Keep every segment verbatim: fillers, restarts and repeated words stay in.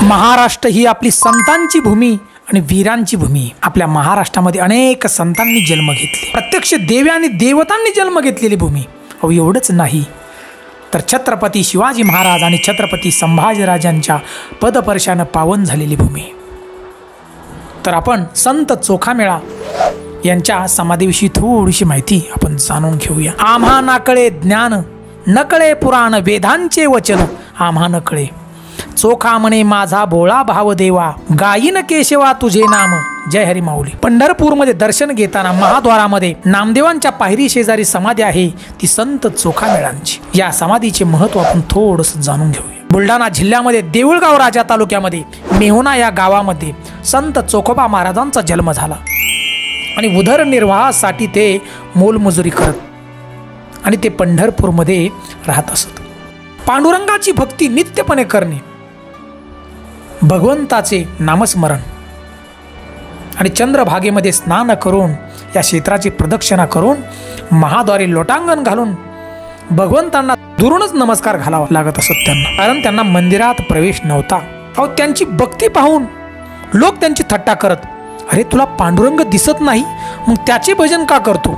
महाराष्ट्र ही आपली संतांची भूमी आणि वीरांची भूमी। आपल्या महाराष्ट्रामध्ये अनेक संतांनी जन्म घेतले, प्रत्यक्ष देवी आणि देवतांनी जन्म घेतलेली भूमी। अहो एवढंच नाही तर छत्रपती शिवाजी महाराज आणि छत्रपती संभाजीराजांच्या पदपर्शाने पावन झालेली भूमी। तर आपण संत चोखामेळा यांच्या समाधीविषयी थोडीशी माहिती आपण जाणून घेऊया। आम्हा नाकळे ज्ञान नकळे पुराण वेदांचे वचन आम्हा नकळे, चोखा म्हणे माझा भोळा भाव देवा, गायीन केशवा तुझे नाम जय हरी माऊली। पंढरपूरमध्ये दर्शन घेताना महाद्वारामध्ये नामदेवांच्या पायरी शेजारी समाधी आहे, ती संत चोखामेळांची। या समाधीचे महत्त्व आपण थोडंसं जाणून घेऊया। बुलढाणा जिल्ह्यामध्ये देऊळगाव राजा तालुक्यामध्ये मेहुणा या गावामध्ये संत चोखोबा महाराजांचा जन्म झाला आणि उदरनिर्वाहासाठी ते मोलमजुरी करत आणि ते पंढरपूरमध्ये राहत असत। पांडुरंगाची भक्ती नित्यपणे करणे, भगवंताचे नामस्मरण आणि चंद्रभागेमध्ये स्नान करून या क्षेत्राची प्रदक्षिणा करून महाद्वारे लोटांगण घालून भगवंतांना दुरूनच नमस्कार घालावा लागत असत त्यांना, कारण त्यांना मंदिरात प्रवेश नव्हता। अहो त्यांची भक्ती पाहून लोक त्यांची थट्टा करत, अरे तुला पांडुरंग दिसत नाही मग त्याचे भजन का करतो?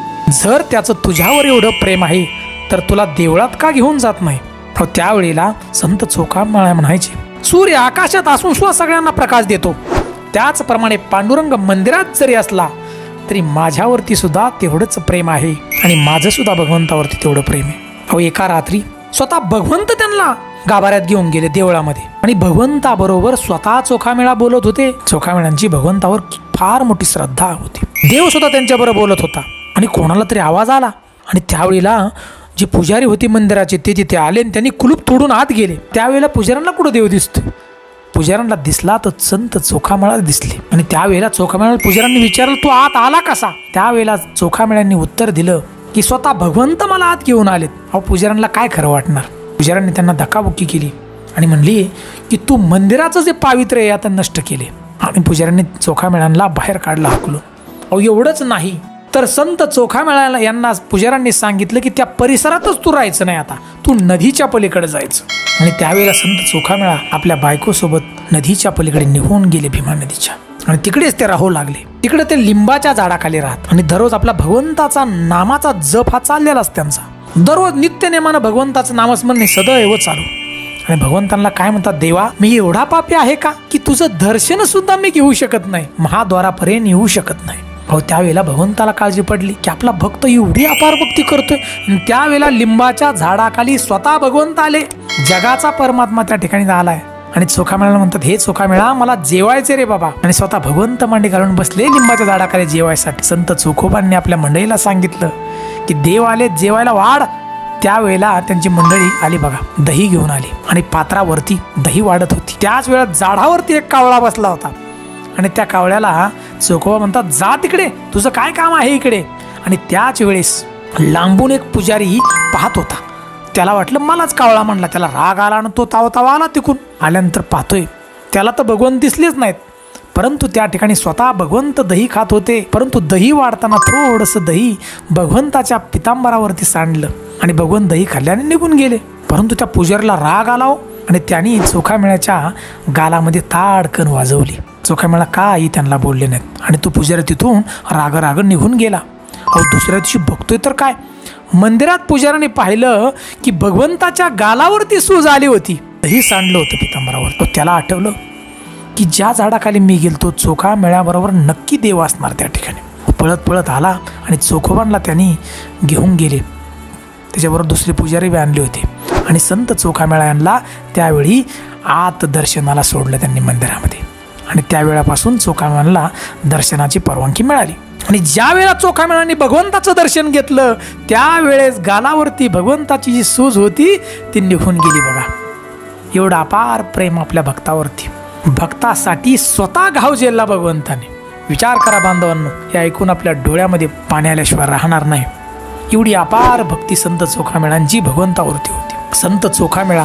जर त्याचं तुझ्यावर एवढं प्रेम आहे तर तुला देवळात का घेऊन जात नाही? अहो त्यावेळेला संत चोखामेळा म्हणायचे, सूर्य आकाशात असून सुद्धा सगळ्यांना प्रकाश देतो, त्याचप्रमाणे पांडुरंग मंदिरात जरी असला तरी माझ्यावरती सुद्धा तेवढंच प्रेम आहे आणि माझं सुद्धा भगवंतावरती तेवढं प्रेम आहे। अहो एका रात्री स्वतः भगवंत त्यांना गाभाऱ्यात घेऊन गेले देवळामध्ये आणि भगवंताबरोबर स्वतः चोखामेळा बोलत होते। चोखामेळांची भगवंतावर फार मोठी श्रद्धा होती, देव सुद्धा त्यांच्याबरोबर बोलत होता आणि कोणाला तरी आवाज आला आणि त्यावेळेला जे पुजारी होते मंदिराचे ते तिथे आले आणि त्यांनी कुलूप तोडून आत गेले। त्यावेळेला पुजाऱ्यांना कुठं देव दिसतो? पुजाऱ्यांना दिसला तर संत चोखामेळा दिसले आणि त्यावेळेला चोखामेळा पुजाऱ्यांनी विचारलं तू आत आला कसा? त्यावेळेला चोखामेळ्यांनी उत्तर दिलं की स्वतः भगवंत मला आत घेऊन आलेत। अहो पुजाऱ्यांना काय खरं वाटणार? पुजाऱ्यांनी त्यांना धक्काबुक्की केली आणि म्हणली की तू मंदिराचं जे पावित्र्य आहे आता नष्ट केले, आणि पुजाऱ्यांनी चोखामेळ्यांना बाहेर काढला हाकलून। अहो एवढंच नाही तर संत चोखामेळा यांना पुजाऱ्यांनी सांगितलं की त्या परिसरातच तू राहायचं नाही, आता तू नदीच्या पलीकडे जायचं। आणि त्यावेळेला संत चोखामेळा आपल्या बायकोसोबत नदीच्या पलीकडे निघून गेले, भीमा नदीच्या, आणि तिकडेच ते राहू लागले। तिकडे ते लिंबाच्या झाडाखाली राहत आणि दररोज आपला भगवंताचा नामाचा जप हा चाललेलाच त्यांचा। दररोज नित्य नेमानं भगवंताचं नामस्मरण सदैव चालू। आणि भगवंतांना काय म्हणतात, देवा मी एवढा पापी आहे का की तुझं दर्शन सुद्धा मी घेऊ शकत नाही, महाद्वारापर्यंत येऊ शकत नाही। अहो त्यावेळेला भगवंताला काळजी पडली की आपला भक्त एवढी अपार भक्ती करतोय, आणि त्यावेळेला लिंबाच्या झाडाखाली स्वतः भगवंत आले, जगाचा परमात्मा त्या ठिकाणी आलाय। आणि चोखामेळाला म्हणतात, हे चोखामेळा मला जेवायचे रे बाबा, आणि स्वतः भगवंत मांडी घालून बसले लिंबाच्या झाडाखाली जेवायसाठी। संत चोखोबांनी आपल्या मंडळीला सांगितलं की देव आले जेवायला वाढ। त्यावेळेला त्यांची मंडळी आली बघा, दही घेऊन आली आणि पात्रावरती दही वाढत होती। त्याच वेळात झाडावरती एक कावळा बसला होता आणि त्या कावळ्याला चोखोबा म्हणतात, जा तिकडे, तुझं काय काम आहे इकडे? आणि त्याच वेळेस लांबून एक पुजारी पाहत होता, त्याला वाटलं मलाच कावळा म्हणला, त्याला राग आला आणि तो तावतावा आला तिकून। आल्यानंतर पाहतोय त्याला तर भगवंत दिसलेच नाहीत, परंतु त्या ठिकाणी स्वतः भगवंत दही खात होते, परंतु दही वाढताना थोडंसं दही भगवंताच्या पितांबरावरती सांडलं आणि भगवंत दही खाल्ल्याने निघून गेले। परंतु त्या पुजारीला राग आला आणि त्यांनी चोखामेळ्याच्या गालामध्ये ताडकन वाजवली। चोखामेळा काही त्यांना बोलले नाहीत आणि तो पुजारी तिथून राग राग निघून गेला। अहो दुसऱ्या दिवशी बघतोय तर काय, मंदिरात पुजाऱ्याने पाहिलं की भगवंताच्या गालावरती सूज आली होती, दही सांडलं होतं पितांबरावर। त्याला आठवलं की ज्या झाडाखाली मी गेलतो चोखामेळ्याबरोबर नक्की देव असणार त्या ठिकाणी। पळत पळत आला आणि चोखोबांना त्यांनी घेऊन गेले, त्याच्याबरोबर दुसरे पुजारी बी आणले होते आणि संत चोखामेळा यांना त्यावेळी आत दर्शनाला सोडलं त्यांनी मंदिरामध्ये। आणि त्यावेळापासून चोखामेळ्याला दर्शनाची परवानगी मिळाली। आणि ज्या वेळा चोखामेळ्याने भगवंताचं दर्शन घेतलं त्यावेळेस गालावरती भगवंताची जी सूज होती ती निघून गेली बघा। एवढं अपार प्रेम आपल्या भक्तावरती, भक्तासाठी स्वतः घाव झेलला भगवंताने। विचार करा बांधवांनो, हे ऐकून आपल्या डोळ्यामध्ये पाणी आल्याशिवाय राहणार नाही। एवढी अपार भक्ती संत चोखामेळांची भगवंतावरती होती। संत चोखामेळा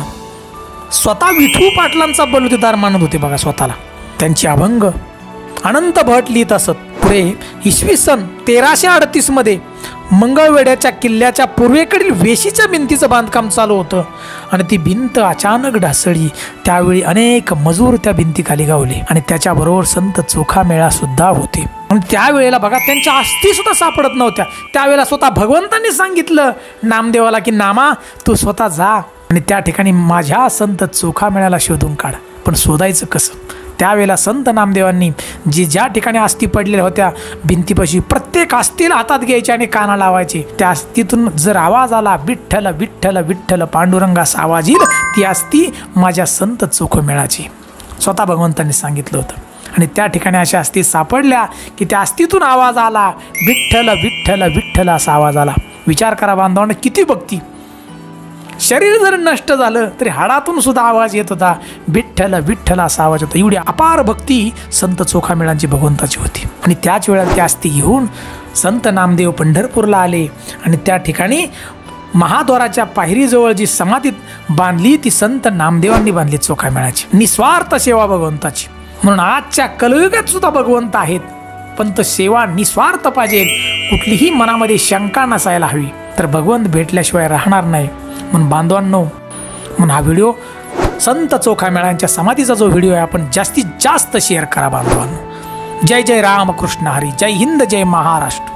स्वतः विठू पाटलांचा बलुतेदार मानत होते बघा स्वतःला। त्यांची अभंग अनंत भट लिहित असत। पुढे इसवी सन तेराशे अडतीस मध्ये मंगळवेढ्याच्या किल्ल्याच्या पूर्वेकडील वेशीच्या भिंतीचं बांधकाम चालू होतं आणि ती भिंत अचानक ढासळली. त्यावेळी अनेक मजूर त्या भिंतीखाली गावले आणि त्याच्याबरोबर संत चोखामेळा सुद्धा होते. आणि त्यावेळेला बघा त्यांच्या अस्थी सुद्धा सापडत नव्हत्या. त्यावेळेला स्वतः भगवंतांनी सांगितलं नामदेवाला की नामा तू स्वतः जा आणि त्या ठिकाणी माझ्या संत चोखामेळ्याला शोधून काढ. पण शोधायचं कसं? त्यावेळेला संत नामदेवांनी जी ज्या ठिकाणी अस्थी पडलेल्या होत्या भिंतीपाशी प्रत्येक अस्थीला हातात घ्यायचे आणि काना लावायचे. त्या अस्थीतून जर आवाज आला विठ्ठल विठ्ठल विठ्ठल पांडुरंग असा आवाज येईल, ती अस्थी माझ्या संत चोखामेळ्याची. स्वतः भगवंतांनी सांगितलं होतं. आणि त्या ठिकाणी अशा अस्थी सापडल्या की त्या अस्थीतून आवाज आला विठ्ठल विठ्ठल विठ्ठल असा आवाज आला. विचार करा बांधवांना, किती भक्ती. शरीर जर नष्ट झालं तरी हाडातून सुद्धा आवाज येत होता विठ्ठल विठ्ठल असा आवाज होता. एवढी अपार भक्ती संत चोखामेळ्यांची भगवंताची होती. आणि त्याच वेळेला त्या अस्थी घेऊन संत नामदेव पंढरपूरला आले आणि त्या ठिकाणी महाद्वाराच्या पायरीजवळ जी समाधीत बांधली ती संत नामदेवांनी बांधली चोखामेळ्याची. निस्वार्थ सेवा भगवंताची. म्हणून आजच्या कलियुगात सुद्धा भगवंत आहेत, पण तो सेवा निस्वार्थ पाहिजे. कुठलीही मनामध्ये शंका नसायला हवी, तर भगवंत भेटल्याशिवाय राहणार नाही. म्हणून बांधवांनो, म्हणून हा व्हिडिओ संत चोखामेळ्यांच्या समाधीचा जो व्हिडिओ आहे आपण जास्तीत जास्त शेअर करा बांधवांनो. जय जय रामकृष्ण हरी. जय हिंद. जय महाराष्ट्र.